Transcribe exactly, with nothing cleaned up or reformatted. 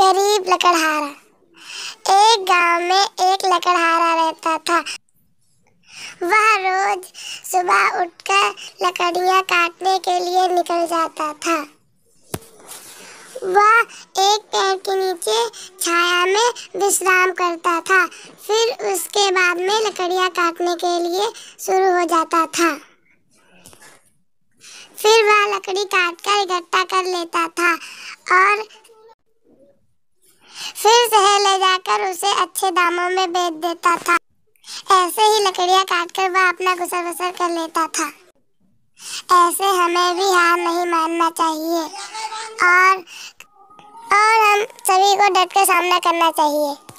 गरीब लकड़हारा। एक गांव में एक लकड़हारा रहता था। वह रोज सुबह उठकर लकड़ियां काटने के लिए निकल जाता था। वह एक पेड़ के नीचे छाया में विश्राम करता था। फिर उसके बाद में लकड़ियां काटने के लिए शुरू हो जाता था। फिर वह लकड़ी काटकर इकट्ठा कर लेता था और फिर शहर ले जाकर उसे अच्छे दामों में बेच देता था। ऐसे ही लकड़ियां काटकर वह अपना गुजर बसर कर लेता था। ऐसे हमें भी हार नहीं मानना चाहिए और और हम सभी को डट कर सामना करना चाहिए।